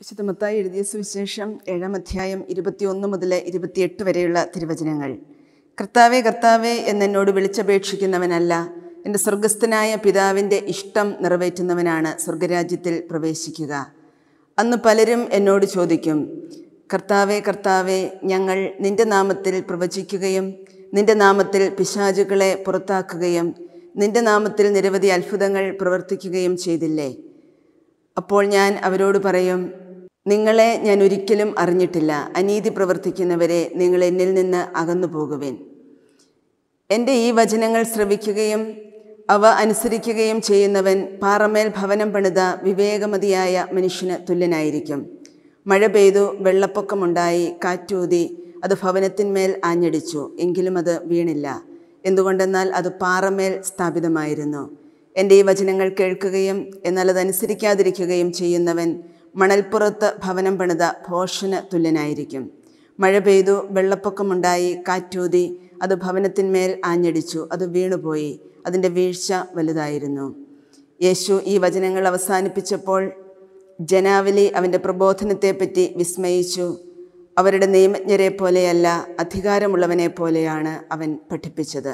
വിശുദ്ധ മത്തായി എഴുതിയ സുവിശേഷം 7-ാം അധ്യായം 21 മുതൽ 28 വരെയുള്ള തിരുവചനങ്ങൾ. കർത്താവേ കർത്താവേ എന്നെന്നോട് വിളിച്ചപേക്ഷിക്കുന്നവനല്ല, എൻ്റെ സ്വർഗസ്ഥനായ പിതാവിൻ്റെ ഇഷ്ടം നിറവേറ്റുന്നവനാണ് സ്വർഗരാജ്യത്തിൽ പ്രവേശിക്കുക. അന്ന് പലരും എന്നോട് ചോദിക്കും, കർത്താവേ കർത്താവേ, ഞങ്ങൾ നിൻ്റെ നാമത്തിൽ പ്രവചിക്കുകയും നിൻ്റെ നാമത്തിൽ പിശാചുകളെ പുറത്താക്കുകയും നിൻ്റെ നാമത്തിൽ നിരവധി അത്ഭുതങ്ങൾ പ്രവർത്തിക്കുകയും ചെയ്തില്ലേ? അപ്പോൾ ഞാൻ അവരോട് പറയും, നിങ്ങളെ ഞാൻ ഒരിക്കലും അറിഞ്ഞിട്ടില്ല. അനീതി പ്രവർത്തിക്കുന്നവരെ, നിങ്ങൾ എന്നിൽ നിന്ന് അകന്നു പോകുവിൻ. എൻ്റെ ഈ വചനങ്ങൾ ശ്രവിക്കുകയും അവ അനുസരിക്കുകയും ചെയ്യുന്നവൻ പാറമേൽ ഭവനം പണിത വിവേകമതിയായ മനുഷ്യന് തുല്യനായിരിക്കും. മഴ പെയ്തു, വെള്ളപ്പൊക്കമുണ്ടായി, കാറ്റൂതി, അത് ഭവനത്തിന്മേൽ ആഞ്ഞടിച്ചു, എങ്കിലും അത് വീണില്ല. എന്തുകൊണ്ടെന്നാൽ അത് പാറമേൽ സ്ഥാപിതമായിരുന്നു. എൻ്റെ ഈ വചനങ്ങൾ കേൾക്കുകയും എന്നാൽ അതനുസരിക്കാതിരിക്കുകയും ചെയ്യുന്നവൻ മണൽപ്പുറത്ത് ഭവനം പണിത ഭോഷന് തുല്യനായിരിക്കും. മഴ പെയ്തു, വെള്ളപ്പൊക്കമുണ്ടായി, കാറ്റൂതി, അത് ഭവനത്തിന്മേൽ ആഞ്ഞടിച്ചു, അത് വീണുപോയി, അതിൻ്റെ വീഴ്ച വലുതായിരുന്നു. യേശു ഈ വചനങ്ങൾ അവസാനിപ്പിച്ചപ്പോൾ ജനാവലി അവൻ്റെ പ്രബോധനത്തെപ്പറ്റി വിസ്മയിച്ചു. അവരുടെ നിയമജ്ഞരെ പോലെയല്ല, അധികാരമുള്ളവനെ പോലെയാണ് അവൻ പഠിപ്പിച്ചത്.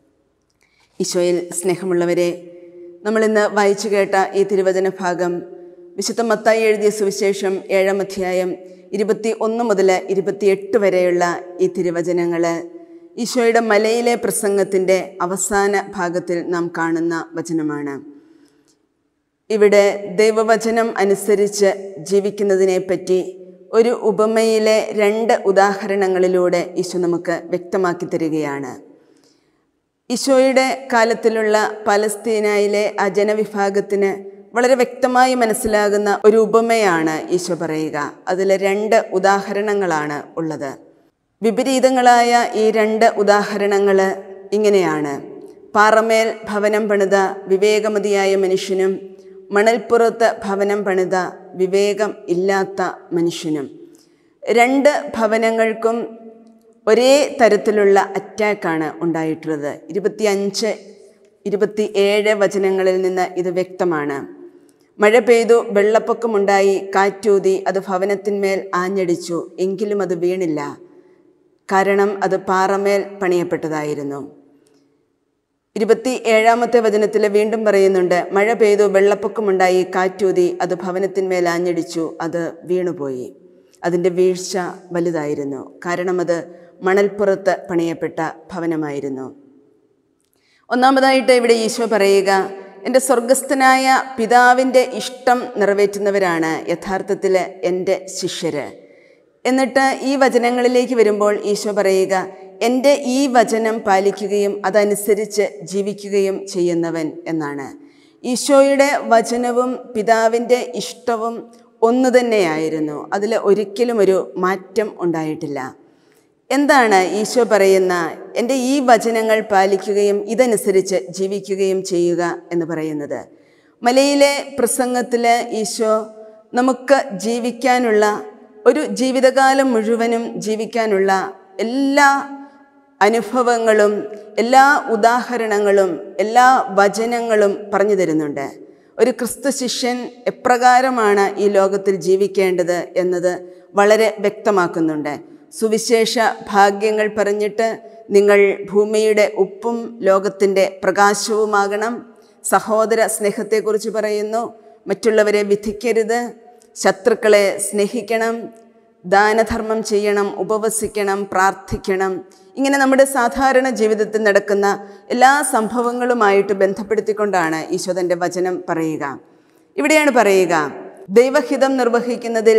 ഈശോയിൽ സ്നേഹമുള്ളവരെ, നമ്മളിന്ന് വായിച്ചു കേട്ട ഈ തിരുവചന ഭാഗം വിശുദ്ധ മത്തായി എഴുതിയ സുവിശേഷം 7-ാം അധ്യായം 21 മുതൽ 28 വരെയുള്ള ഈ തിരുവചനങ്ങൾ ഈശോയുടെ മലയിലെ പ്രസംഗത്തിൻ്റെ അവസാന ഭാഗത്തിൽ നാം കാണുന്ന വചനമാണ്. ഇവിടെ ദൈവവചനം അനുസരിച്ച് ജീവിക്കുന്നതിനെപ്പറ്റി ഒരു ഉപമയിലെ 2 ഉദാഹരണങ്ങളിലൂടെ ഈശോ നമുക്ക് വ്യക്തമാക്കി തരികയാണ്. ഈശോയുടെ കാലത്തിലുള്ള പലസ്തീനയിലെ ആ ജനവിഭാഗത്തിന് വളരെ വ്യക്തമായി മനസ്സിലാകുന്ന ഒരു ഉപമയാണ് ഈശോ പറയുക. അതിൽ 2 ഉദാഹരണങ്ങളാണ് ഉള്ളത്. വിപരീതങ്ങളായ ഈ 2 ഉദാഹരണങ്ങൾ ഇങ്ങനെയാണ്: പാറമേൽ ഭവനം പണിത വിവേകമതിയായ മനുഷ്യനും മണൽപ്പുറത്ത് ഭവനം പണിത വിവേകം ഇല്ലാത്ത മനുഷ്യനും. 2 ഭവനങ്ങൾക്കും ഒരേ തരത്തിലുള്ള അറ്റാക്കാണ് ഉണ്ടായിട്ടുള്ളത്. 25-27 വചനങ്ങളിൽ നിന്ന് ഇത് വ്യക്തമാണ്. മഴ പെയ്തു, വെള്ളപ്പൊക്കമുണ്ടായി, കാറ്റൂതി, അത് ഭവനത്തിന്മേൽ ആഞ്ഞടിച്ചു, എങ്കിലും അത് വീണില്ല, കാരണം അത് പാറമേൽ പണിയപ്പെട്ടതായിരുന്നു. 27-ാമത്തെ വചനത്തിൽ വീണ്ടും പറയുന്നുണ്ട്, മഴ പെയ്തു, വെള്ളപ്പൊക്കമുണ്ടായി, കാറ്റൂതി, അത് ഭവനത്തിന്മേൽ ആഞ്ഞടിച്ചു, അത് വീണുപോയി, അതിൻ്റെ വീഴ്ച വലുതായിരുന്നു, കാരണം അത് മണൽപ്പുറത്ത് പണിയപ്പെട്ട ഭവനമായിരുന്നു. ഒന്നാമതായിട്ട് ഇവിടെ ഈശോ പറയുക, എൻ്റെ സ്വർഗസ്ഥനായ പിതാവിൻ്റെ ഇഷ്ടം നിറവേറ്റുന്നവരാണ് യഥാർത്ഥത്തിൽ എൻ്റെ ശിഷ്യര്. എന്നിട്ട് ഈ വചനങ്ങളിലേക്ക് വരുമ്പോൾ ഈശോ പറയുക, എൻ്റെ ഈ വചനം പാലിക്കുകയും അതനുസരിച്ച് ജീവിക്കുകയും ചെയ്യുന്നവൻ എന്നാണ്. ഈശോയുടെ വചനവും പിതാവിൻ്റെ ഇഷ്ടവും ഒന്നു തന്നെയായിരുന്നു. അതിൽ ഒരിക്കലും ഒരു മാറ്റം ഉണ്ടായിട്ടില്ല. എന്താണ് ഈശോ പറയുന്ന എൻ്റെ ഈ വചനങ്ങൾ പാലിക്കുകയും ഇതനുസരിച്ച് ജീവിക്കുകയും ചെയ്യുക എന്ന് പറയുന്നത്? മലയിലെ പ്രസംഗത്തിൽ ഈശോ നമുക്ക് ജീവിക്കാനുള്ള, ഒരു ജീവിതകാലം മുഴുവനും ജീവിക്കാനുള്ള എല്ലാ അനുഭവങ്ങളും എല്ലാ ഉദാഹരണങ്ങളും എല്ലാ വചനങ്ങളും പറഞ്ഞു തരുന്നുണ്ട്. ഒരു ക്രിസ്തു ശിഷ്യൻ എപ്രകാരമാണ് ഈ ലോകത്തിൽ ജീവിക്കേണ്ടത് എന്നത് വളരെ വ്യക്തമാക്കുന്നുണ്ട്. സുവിശേഷ ഭാഗ്യങ്ങൾ പറഞ്ഞിട്ട് നിങ്ങൾ ഭൂമിയുടെ ഉപ്പും ലോകത്തിൻ്റെ പ്രകാശവുമാകണം. സഹോദര സ്നേഹത്തെക്കുറിച്ച് പറയുന്നു. മറ്റുള്ളവരെ വിധിക്കരുത്, ശത്രുക്കളെ സ്നേഹിക്കണം, ദാനധർമ്മം ചെയ്യണം, ഉപവസിക്കണം, പ്രാർത്ഥിക്കണം. ഇങ്ങനെ നമ്മുടെ സാധാരണ ജീവിതത്തിൽ നടക്കുന്ന എല്ലാ സംഭവങ്ങളുമായിട്ട് ബന്ധപ്പെടുത്തിക്കൊണ്ടാണ് ഈശോ തൻ്റെ വചനം പറയുക. ഇവിടെയാണ് പറയുക, ദൈവഹിതം നിർവഹിക്കുന്നതിൽ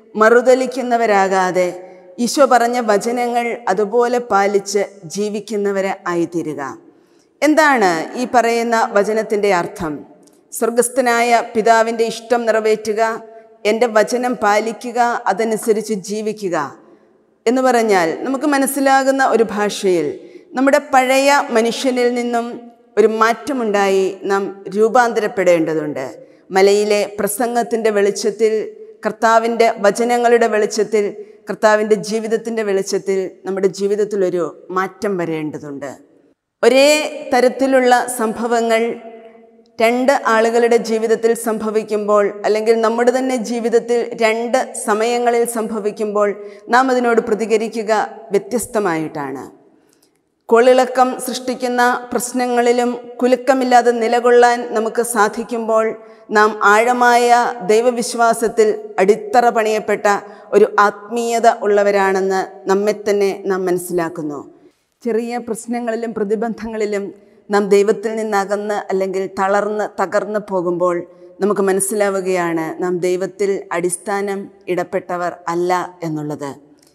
മറുതലിക്കുന്നവരാകാതെ ഈശോ പറഞ്ഞ വചനങ്ങൾ അതുപോലെ പാലിച്ച് ജീവിക്കുന്നവരെ ആയിത്തീരുക. എന്താണ് ഈ പറയുന്ന വചനത്തിൻ്റെ അർത്ഥം? സ്വർഗസ്ഥനായ പിതാവിൻ്റെ ഇഷ്ടം നിറവേറ്റുക, എൻ്റെ വചനം പാലിക്കുക, അതനുസരിച്ച് ജീവിക്കുക എന്ന് പറഞ്ഞാൽ നമുക്ക് മനസ്സിലാകുന്ന ഒരു ഭാഷയിൽ നമ്മുടെ പഴയ മനുഷ്യനിൽ നിന്നും ഒരു മാറ്റമുണ്ടായി നാം രൂപാന്തരപ്പെടേണ്ടതുണ്ട്. മലയിലെ പ്രസംഗത്തിൻ്റെ വെളിച്ചത്തിൽ, കർത്താവിൻ്റെ വചനങ്ങളുടെ വെളിച്ചത്തിൽ, കർത്താവിൻ്റെ ജീവിതത്തിൻ്റെ വെളിച്ചത്തിൽ നമ്മുടെ ജീവിതത്തിലൊരു മാറ്റം വരേണ്ടതുണ്ട്. ഒരേ തരത്തിലുള്ള സംഭവങ്ങൾ രണ്ട് ആളുകളുടെ ജീവിതത്തിൽ സംഭവിക്കുമ്പോൾ, അല്ലെങ്കിൽ നമ്മുടെ തന്നെ ജീവിതത്തിൽ രണ്ട് സമയങ്ങളിൽ സംഭവിക്കുമ്പോൾ നാം അതിനോട് പ്രതികരിക്കുക വ്യത്യസ്തമായിട്ടാണ്. കൊളിളക്കം സൃഷ്ടിക്കുന്ന പ്രശ്നങ്ങളിലും കുലുക്കമില്ലാതെ നിലകൊള്ളാൻ നമുക്ക് സാധിക്കുമ്പോൾ നാം ആഴമായ ദൈവവിശ്വാസത്തിൽ അടിത്തറ പണിയപ്പെട്ട ഒരു ആത്മീയത ഉള്ളവരാണെന്ന് നമ്മെ തന്നെ നാം മനസ്സിലാക്കുന്നു. ചെറിയ പ്രശ്നങ്ങളിലും പ്രതിബന്ധങ്ങളിലും നാം ദൈവത്തിൽ നിന്നകന്ന് അല്ലെങ്കിൽ തകർന്ന് പോകുമ്പോൾ നമുക്ക് മനസ്സിലാവുകയാണ് നാം ദൈവത്തിൽ അടിസ്ഥാനം ഇടപ്പെട്ടവർ അല്ല എന്നുള്ളത്.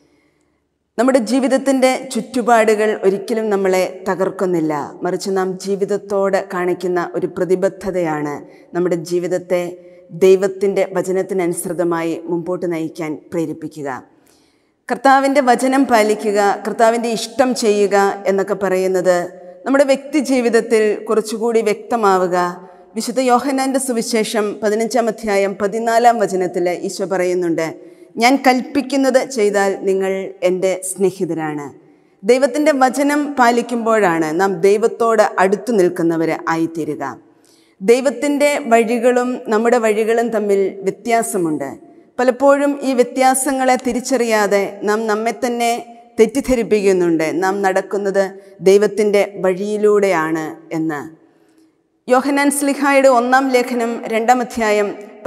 നമ്മുടെ ജീവിതത്തിൻ്റെ ചുറ്റുപാടുകൾ ഒരിക്കലും നമ്മളെ തകർക്കുന്നില്ല, മറിച്ച് നാം ജീവിതത്തോട് കാണിക്കുന്ന ഒരു പ്രതിബദ്ധതയാണ് നമ്മുടെ ജീവിതത്തെ ദൈവത്തിൻ്റെ വചനത്തിനനുസൃതമായി മുമ്പോട്ട് നയിക്കാൻ പ്രേരിപ്പിക്കുക. കർത്താവിൻ്റെ വചനം പാലിക്കുക, കർത്താവിൻ്റെ ഇഷ്ടം ചെയ്യുക എന്നൊക്കെ പറയുന്നത് നമ്മുടെ വ്യക്തി ജീവിതത്തിൽ കുറച്ചുകൂടി വ്യക്തമാവുക. വിശുദ്ധ യോഹന്നാൻ്റെ സുവിശേഷം 15-ാം അധ്യായം 14-ാം വചനത്തിൽ ഈശോ പറയുന്നുണ്ട്, ഞാൻ കൽപ്പിക്കുന്നത് ചെയ്താൽ നിങ്ങൾ എൻ്റെ സ്നേഹിതരാണ്. ദൈവത്തിൻ്റെ വചനം പാലിക്കുമ്പോഴാണ് നാം ദൈവത്തോട് അടുത്തു നിൽക്കുന്നവർ ആയിത്തീരുക. ദൈവത്തിൻ്റെ വഴികളും നമ്മുടെ വഴികളും തമ്മിൽ വ്യത്യാസമുണ്ട്. പലപ്പോഴും ഈ വ്യത്യാസങ്ങളെ തിരിച്ചറിയാതെ നാം നമ്മെ തന്നെ തെറ്റിദ്ധരിപ്പിക്കുന്നുണ്ട്, നാം നടക്കുന്നത് ദൈവത്തിൻ്റെ വഴിയിലൂടെയാണ് എന്ന്. യോഹന്നാൻ ശ്ലീഹായുടെ 1-ാം ലേഖനം 2-ാം അധ്യായം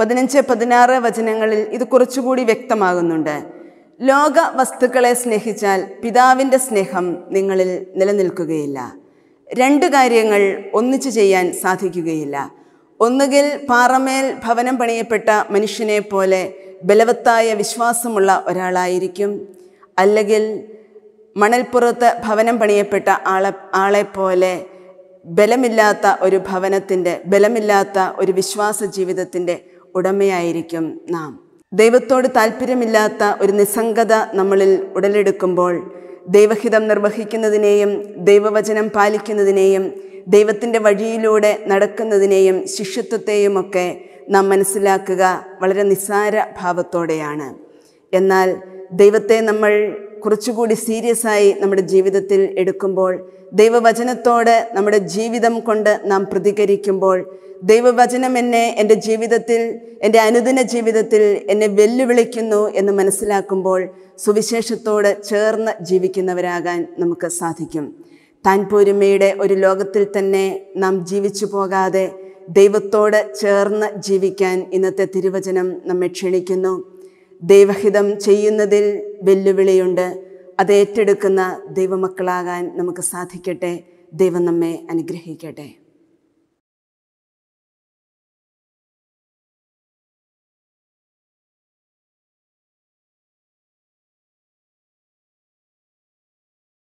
15-16 വചനങ്ങളിൽ ഇത് കുറച്ചുകൂടി വ്യക്തമാകുന്നുണ്ട്. ലോക വസ്തുക്കളെ സ്നേഹിച്ചാൽ പിതാവിൻ്റെ സ്നേഹം നിങ്ങളിൽ നിലനിൽക്കുകയില്ല. രണ്ട് കാര്യങ്ങൾ ഒന്നിച്ചു ചെയ്യാൻ സാധിക്കുകയില്ല. ഒന്നുകിൽ പാറമേൽ ഭവനം പണിയപ്പെട്ട മനുഷ്യനെ പോലെ ബലവത്തായ വിശ്വാസമുള്ള ഒരാളായിരിക്കും, അല്ലെങ്കിൽ മണൽപ്പുറത്ത് ഭവനം പണിയപ്പെട്ട ആളെപ്പോലെ ബലമില്ലാത്ത ഒരു ബലമില്ലാത്ത ഒരു വിശ്വാസ ജീവിതത്തിൻ്റെ ഉടമയായിരിക്കും നാം. ദൈവത്തോട് താല്പര്യമില്ലാത്ത ഒരു നിസ്സംഗത നമ്മളിൽ ഉടലെടുക്കുമ്പോൾ ദൈവഹിതം നിർവഹിക്കുന്നതിനെയും ദൈവവചനം പാലിക്കുന്നതിനെയും ദൈവത്തിൻ്റെ വഴിയിലൂടെ നടക്കുന്നതിനെയും ശിഷ്യത്വത്തെയുമൊക്കെ നാം മനസ്സിലാക്കുക വളരെ നിസ്സാര ഭാവത്തോടെയാണ്. എന്നാൽ ദൈവത്തെ നമ്മൾ കുറച്ചുകൂടി സീരിയസായി നമ്മുടെ ജീവിതത്തിൽ എടുക്കുമ്പോൾ, ദൈവവചനത്തോട് നമ്മുടെ ജീവിതം കൊണ്ട് നാം പ്രതികരിക്കുമ്പോൾ, ദൈവവചനം എൻ്റെ ജീവിതത്തിൽ, എൻ്റെ അനുദിന ജീവിതത്തിൽ എന്നെ വെല്ലുവിളിക്കുന്നു എന്ന് മനസ്സിലാക്കുമ്പോൾ സുവിശേഷത്തോട് ചേർന്ന് ജീവിക്കുന്നവരാകാൻ നമുക്ക് സാധിക്കും. താൻ പോരുമയുടെ ഒരു ലോകത്തിൽ തന്നെ നാം ജീവിച്ചു പോകാതെ ദൈവത്തോട് ചേർന്ന് ജീവിക്കാൻ ഇന്നത്തെ തിരുവചനം നമ്മെ ക്ഷണിക്കുന്നു. ദൈവഹിതം ചെയ്യുന്നതിൽ വെല്ലുവിളിയുണ്ട്. അത് ഏറ്റെടുക്കുന്ന ദൈവമക്കളാകാൻ നമുക്ക് സാധിക്കട്ടെ. ദൈവം നമ്മെ അനുഗ്രഹിക്കട്ടെ.